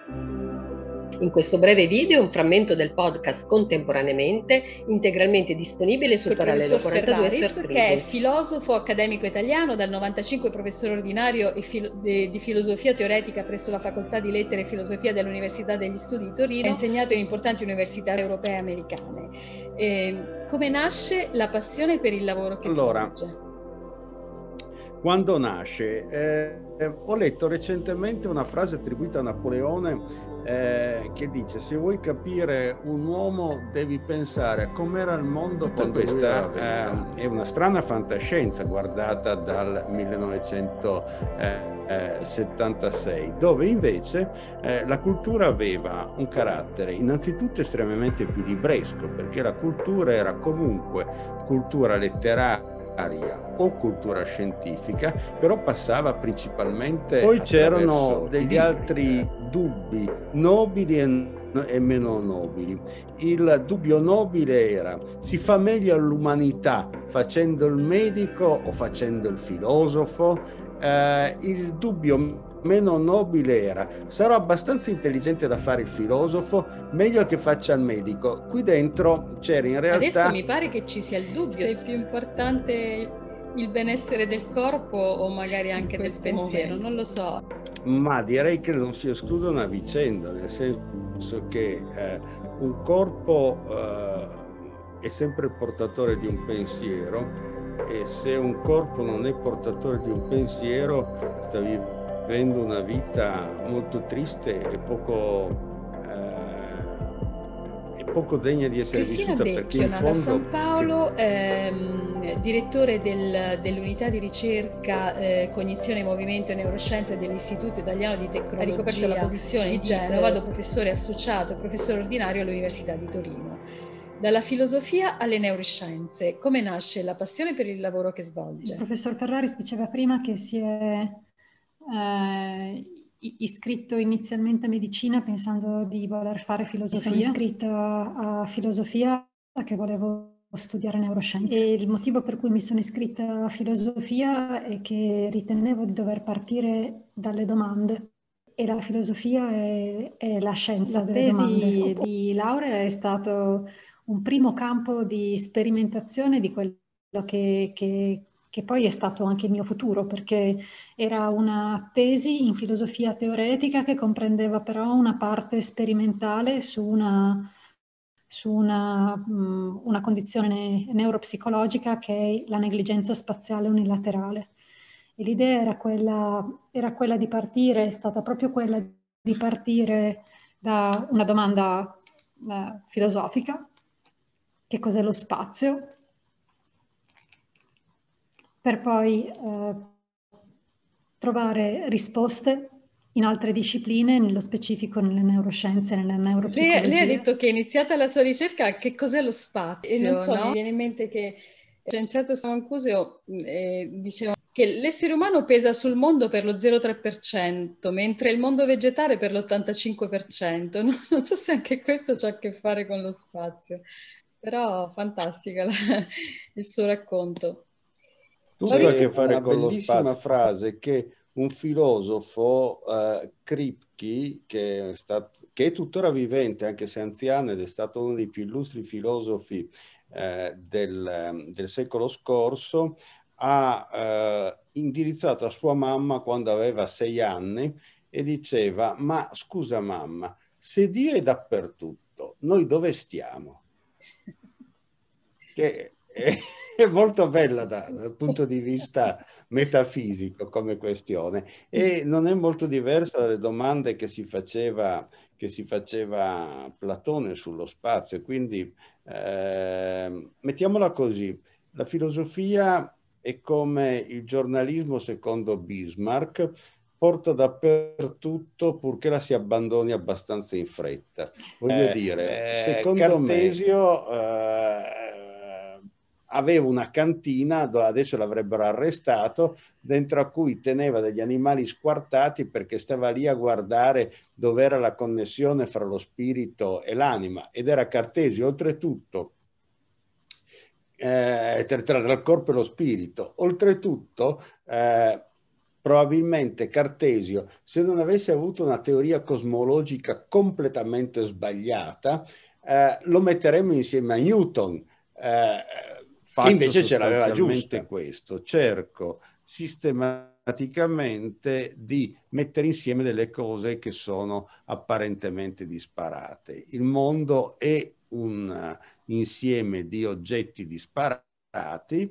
In questo breve video un frammento del podcast Contemporaneamente, integralmente disponibile su Col Parallelo professor 42 Ferraris, Search che è Reading. filosofo accademico italiano, dal 95 professore ordinario di filosofia teoretica presso la Facoltà di Lettere e Filosofia dell'Università degli Studi di Torino, ha insegnato in importanti università europee e americane. Come nasce la passione per il lavoro che svolge? Quando nasce? Ho letto recentemente una frase attribuita a Napoleone che dice: se vuoi capire un uomo devi pensare a com'era il mondo quando questa è una strana fantascienza guardata dal 1976, dove invece la cultura aveva un carattere innanzitutto estremamente più libresco, perché la cultura era comunque cultura letteraria o cultura scientifica, però passava principalmente. Poi c'erano degli altri dubbi nobili e meno nobili. Il dubbio nobile era: si fa meglio all'umanità facendo il medico o facendo il filosofo? Il dubbio meno nobile era: sarò abbastanza intelligente da fare il filosofo, meglio che faccia il medico. Qui dentro c'era in realtà... Adesso mi pare che ci sia il dubbio se è più importante il benessere del corpo o magari anche del pensiero, non lo so. Ma direi che non si escludono a vicenda, nel senso che un corpo è sempre portatore di un pensiero, e se un corpo non è portatore di un pensiero sta vivendo una vita molto triste e poco degna di essere Cristina vissuta, Becchio, perché in nata a fondo San Paolo, direttore dell'unità di ricerca Cognizione, Movimento e Neuroscienze dell'Istituto Italiano di Tecnologia, ha ricoperto la posizione di Genova, dopo professore associato e professore ordinario all'Università di Torino. Dalla filosofia alle neuroscienze, come nasce la passione per il lavoro che svolge? Il professor Ferraris diceva prima che si è iscritto inizialmente a medicina pensando di voler fare filosofia. Mi sono iscritta a filosofia perché volevo studiare neuroscienze. E il motivo per cui mi sono iscritta a filosofia è che ritenevo di dover partire dalle domande. E la filosofia è la scienza delle domande. La tesi di laurea è stato un primo campo di sperimentazione di quello che poi è stato anche il mio futuro, perché era una tesi in filosofia teoretica che comprendeva però una parte sperimentale su una condizione neuropsicologica che è la negligenza spaziale unilaterale. E l'idea era quella di partire, è stata proprio quella di partire da una domanda filosofica: che cos'è lo spazio? Per poi trovare risposte in altre discipline, nello specifico nelle neuroscienze, nella neuropsicologia. Lei ha detto che è iniziata la sua ricerca a che cos'è lo spazio, e non so, no? Mi viene in mente che lo scienziato Mancuso diceva che l'essere umano pesa sul mondo per lo 0,3%, mentre il mondo vegetale per l'85%. Non so se anche questo ha a che fare con lo spazio, però fantastica il suo racconto. Tutto ha a che fare con lo spazio. Una bellissima frase che un filosofo, Kripke, che è tuttora vivente, anche se anziano, ed è stato uno dei più illustri filosofi del secolo scorso, ha indirizzato a sua mamma quando aveva 6 anni e diceva: ma scusa mamma, se Dio è dappertutto, noi dove stiamo? Che è molto bella dal punto di vista metafisico come questione, e non è molto diversa dalle domande che si faceva Platone sullo spazio. Quindi mettiamola così: la filosofia è come il giornalismo secondo Bismarck, porta dappertutto purché la si abbandoni abbastanza in fretta. Voglio dire, secondo Cartesio aveva una cantina, adesso l'avrebbero arrestato, dentro a cui teneva degli animali squartati perché stava lì a guardare dove era la connessione fra lo spirito e l'anima, ed era Cartesio, oltretutto, tra il corpo e lo spirito. Oltretutto, probabilmente Cartesio, se non avesse avuto una teoria cosmologica completamente sbagliata, lo metteremmo insieme a Newton, che invece ce l'aveva giusta. Questo, cerco sistematicamente di mettere insieme delle cose che sono apparentemente disparate. Il mondo è un insieme di oggetti disparati,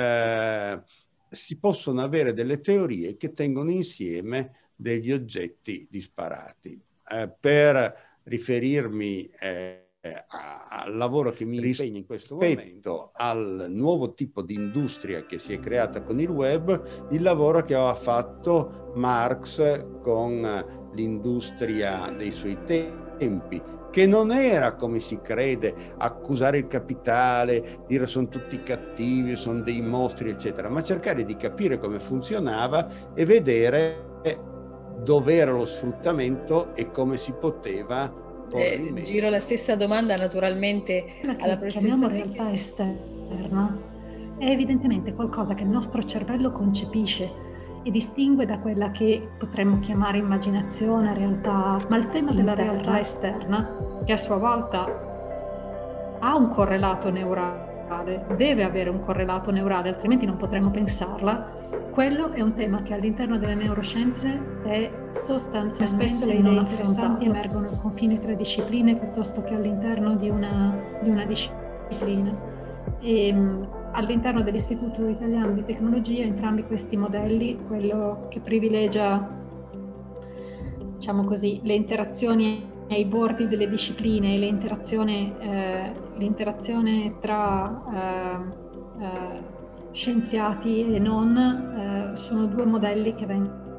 si possono avere delle teorie che tengono insieme degli oggetti disparati. Per riferirmi al lavoro che mi impegna in questo momento, al nuovo tipo di industria che si è creata con il web, il lavoro che aveva fatto Marx con l'industria dei suoi tempi, che non era, come si crede, accusare il capitale, dire sono tutti cattivi, sono dei mostri, eccetera, ma cercare di capire come funzionava e vedere dov'era lo sfruttamento e come si poteva. Giro la stessa domanda naturalmente alla professoressa. Chiamiamo realtà esterna è evidentemente qualcosa che il nostro cervello concepisce e distingue da quella che potremmo chiamare immaginazione, realtà, ma il tema della realtà esterna, che a sua volta ha un correlato neurale, deve avere un correlato neurale, altrimenti non potremmo pensarla. Quello è un tema che all'interno delle neuroscienze è sostanzialmente spesso le idee interessanti emergono al confine tra discipline piuttosto che all'interno di una disciplina. E all'interno dell'Istituto Italiano di Tecnologia entrambi questi modelli, quello che privilegia, diciamo così, le interazioni ai bordi delle discipline e l'interazione tra scienziati e non, sono due modelli che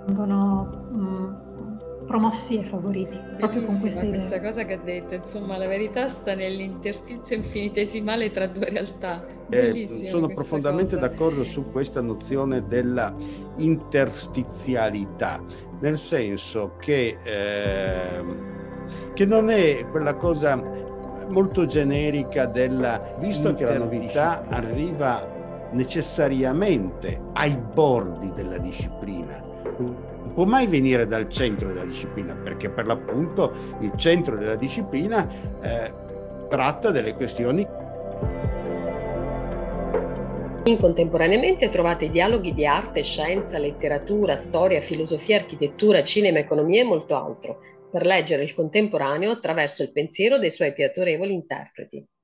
vengono promossi e favoriti proprio con questa idea. Questa cosa che ha detto, insomma, la verità sta nell'interstizio infinitesimale tra due realtà. Sono profondamente d'accordo su questa nozione della interstizialità, nel senso che non è quella cosa molto generica della, visto che la novità arriva necessariamente ai bordi della disciplina, non può mai venire dal centro della disciplina, perché per l'appunto il centro della disciplina tratta delle questioni. In Contemporaneamente trovate dialoghi di arte, scienza, letteratura, storia, filosofia, architettura, cinema, economia e molto altro, per leggere il contemporaneo attraverso il pensiero dei suoi più autorevoli interpreti.